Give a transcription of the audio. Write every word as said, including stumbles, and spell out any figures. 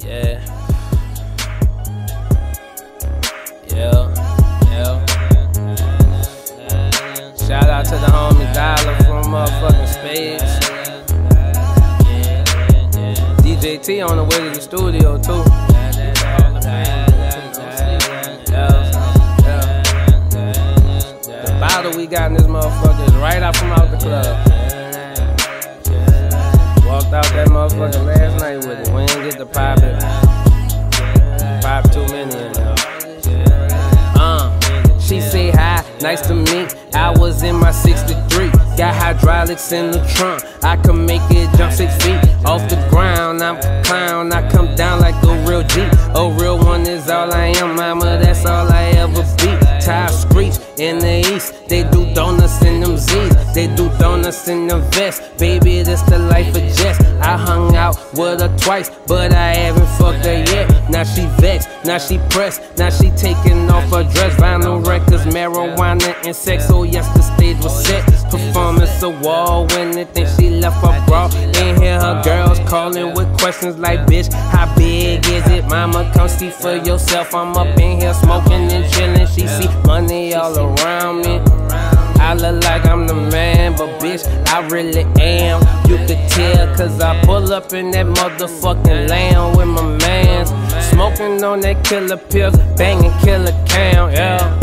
Yeah. Yeah. Yeah. Shout out to the homie Dollar from motherfucking Spades. D J T on the way to the studio too. The bottle we got in this motherfucker is right out from out the club. Walked out that motherfucker last night with it. We ain't get to pop it. Pop too many in there. Uh, she say hi, nice to meet. I was in my sixty-three. Got hydraulics in the trunk. I can make it jump six feet off the ground. I'm a clown. I come down like a real G. A real one is all I am, mama. That's all I ever be. Tire screech in the east. They do donuts in them Z's. They do donuts in them vests. Baby, this the life of Jess. I hung out with her twice, but I haven't fucked her yet. Now she vexed, now she pressed, now she taking off her dress. Vinyl records, marijuana, and sex. So yes, the stage was set. Performance award when they think she left her bra. Ain't hear her girls calling with questions like, bitch, how big is it? Mama, come see for yourself. I'm up in here smoking and chilling. She see money all around me. I look like I'm the man, but bitch, I really am. You could tell, cause I pull up in that motherfucking land with my mans. Smoking on that killer pills, banging killer count, yeah.